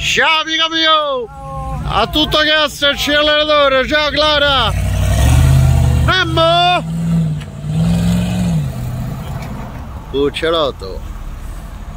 Ciao amico mio! A tutto gas acceleratore, ciao Clara! Mamma! Cucciolotto!